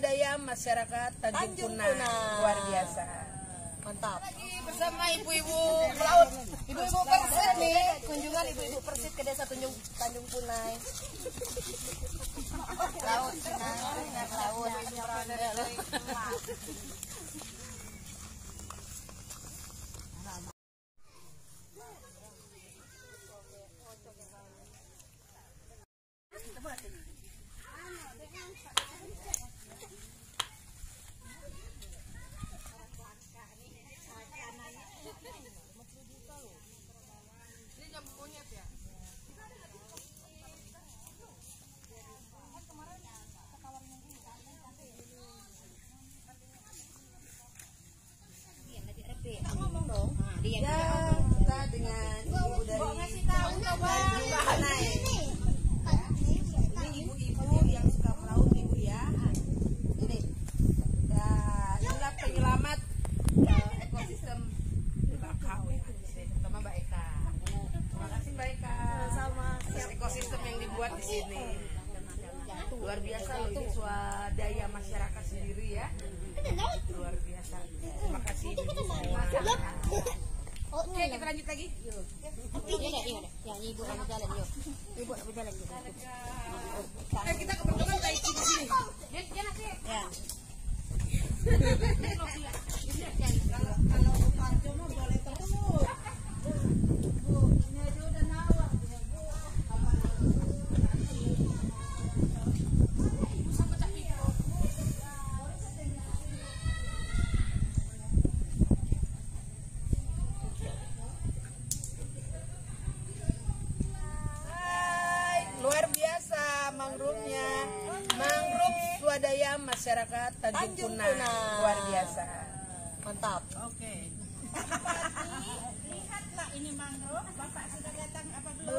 swadaya masyarakat Tanjung Punah. Luar biasa. Mantap. Lagi bersama ibu-ibu pelaut, Ibu-ibu Persit nih, kunjungan ibu-ibu Persit ke desa Tanjung Punai. Laut, laut. Ya, kita dengan ibu dari Tanjung Punai. Ini ibu-ibu yang suka melaut ibu ya. Ini, ya, inilah penyelamat ekosistem bakau ya. Terutama Mbak Eka. Terima kasih Mbak Eka. Sama. Ekosistem yang dibuat di sini luar biasa loh, ini swadaya masyarakat sendiri ya. Luar biasa. Terima kasih ibu semua. Oke, kita lanjut lagi. Yang ibu nak berjalan yuk. Ibu nak berjalan yuk. Kita kebetulan dari sini. Ya. Kalau Panco mah boleh terus. Luar biasa mangrove-nya. Mangrove swadaya masyarakat Tanjung Punah. Luar biasa. Mantap. Oke. Lihatlah ini mangrove. Bapak sudah datang apa belum?